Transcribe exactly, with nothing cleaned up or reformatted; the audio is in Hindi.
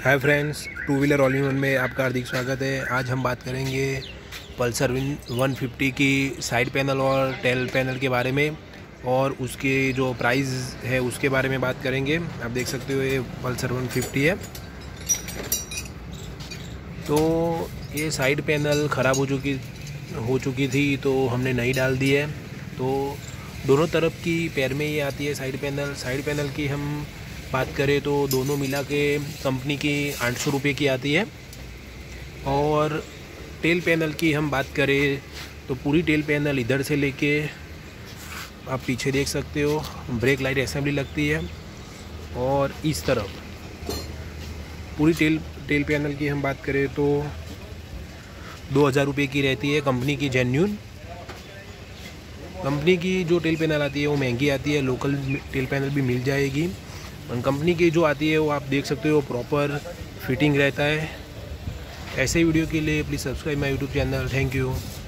Hi friends, two wheeler all in one में आपका हार्दिक स्वागत है। आज हम बात करेंगे पल्सर वन फिफ्टी की साइड पैनल और टेल पैनल के बारे में, और उसके जो प्राइस है उसके बारे में बात करेंगे। आप देख सकते हो ये पल्सर वन फिफ्टी है। तो ये साइड पैनल ख़राब हो चुकी हो चुकी थी तो हमने नई डाल दी है। तो दोनों तरफ की पैर में ये आती है साइड पैनल। साइड पैनल की हम बात करें तो दोनों मिला के कंपनी की आठ सौ रुपये की आती है, और टेल पैनल की हम बात करें तो पूरी टेल पैनल इधर से लेके आप पीछे देख सकते हो ब्रेक लाइट असेंबली लगती है, और इस तरफ पूरी टेल टेल पैनल की हम बात करें तो दो हज़ार रुपये की रहती है कंपनी की जेन्युइन। कंपनी की जो टेल पैनल आती है वो महंगी आती है, लोकल टेल पैनल भी मिल जाएगी। और कंपनी की जो आती है वो आप देख सकते हो प्रॉपर फिटिंग रहता है। ऐसे वीडियो के लिए please subscribe my YouTube channel. Thank you.